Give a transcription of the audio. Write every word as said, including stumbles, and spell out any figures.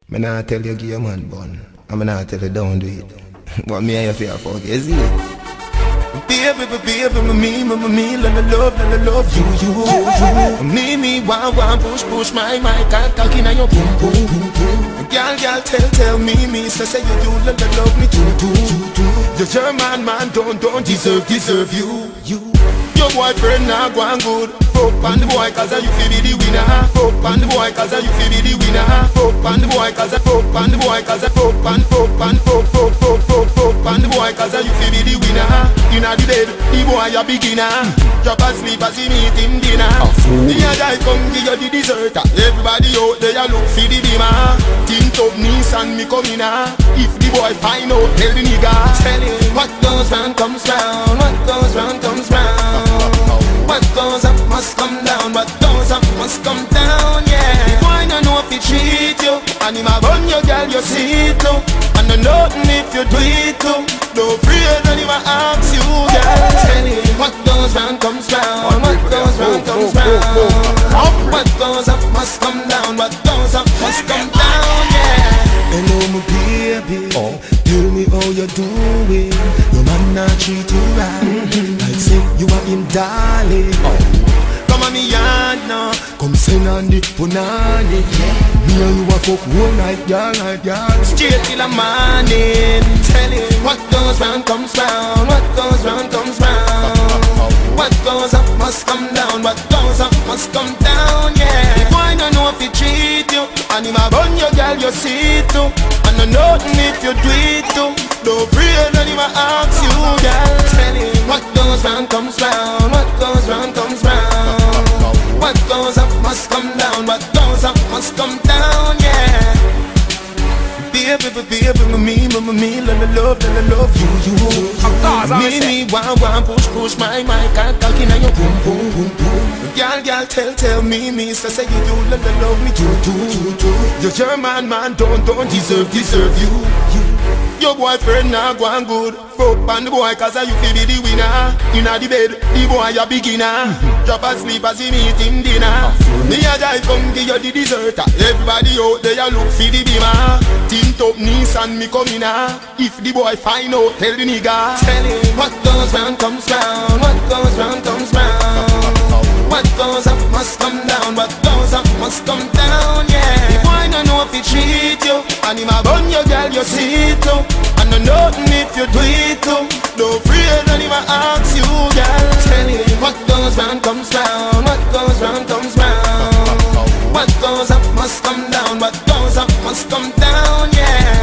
Me nah tell you give your man bun, and me nah tell you don't do it. But me and you feel fuck, you see it? Baby, baby, baby, me, me, me, me, let me love, let me love you, you, you. Me, me, one, one, push, push my mic, cock, cock inna your boom, boom, boom, boom. Girl, girl, tell, tell me, me, say, say you, you, let me love me too, too, too, too. You're German man, don't, don't deserve, deserve you, you. Your boyfriend now go and good. Fuck on the boy cause you feel be the winner. Fuck on the boy cause you feel be the winner. Fuck on the boy cause fuck on the boy cause fuck on fuck on fuck fuck fuck fuck fuck on the boy cause you feel be the winner. Inna the bed, the boy a beginner. Drop asleep as he meet him dinner. The other guy come give you the dessert. Everybody out there look for the beamer. Tint up Nissan me come inna. If the boy find out, tell the nigga. Tell him what goes round comes round. What goes round comes round. What goes up must come down, what goes up must come down, yeah. The boy no know if he treat you, and him a run your girl, you see it too. And no nothing if you do it too. No fear, don't even ask you, girl. Tell him what goes round comes round, what goes round comes round. What goes up must come down, what goes up must come down, yeah. Hello my baby, oh. Tell me how you doing. Your man not treat you right, mm-hmm. Like say you are him darling, oh. Come on me yard now, come send on the punani, yeah. Me and you a fuck one night, girl, night, girl. Straight till the morning. Tell him what goes round comes round, what goes round comes round. What goes up must come down, what goes up must come down, yeah. The boy no know if he treat you, and him a run your girl, you see it too. And no nothing if you do it too. Don't pray, don't even ask you, girl. Tell him what goes round comes round, what goes round comes round. What goes up must come down, what goes up must come down, yeah. Baby, baby, baby, me, me, me, me, let me love, let me love you, you, you. Me, me, one, one, push, push my mic, cock, cock inna your boom, boom, boom, boom. Girl, girl, tell, tell me, me, say, say you, you, let me love me too, too, too, too. You're German man, don't, don't deserve, deserve you, you. Your boyfriend now go and good. Fuck on the boy cause you feel be the winner. Inna the bed, the boy a beginner. Drop asleep as he meet him dinner. Me a guy come give you the dessert. Everybody out there look for the beamer. Tint up Nissan me come inna. If the boy find out, tell the nigga. Tell him what goes round comes round. What goes round comes round. What goes up must come down. What goes up must come down, yeah. The boy no know if he treat you, and him a run your girl, you see it too. And no nothing if you do it too. No fear, don't even ask you, girl. Tell him what goes round comes round. What goes round comes round. What goes up must come down. What goes up must come down, yeah.